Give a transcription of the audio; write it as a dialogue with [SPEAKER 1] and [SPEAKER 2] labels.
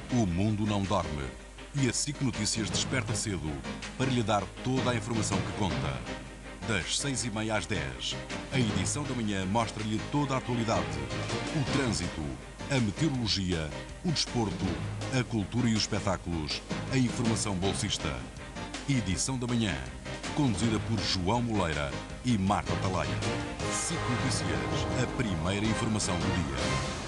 [SPEAKER 1] O mundo não dorme e a SIC Notícias desperta cedo para lhe dar toda a informação que conta. Das 6h30 às 10, a edição da manhã mostra-lhe toda a atualidade, o trânsito, a meteorologia, o desporto, a cultura e os espetáculos, a informação bolsista. Edição da manhã, conduzida por João Moleira e Marta Talaia. SIC Notícias, a primeira informação do dia.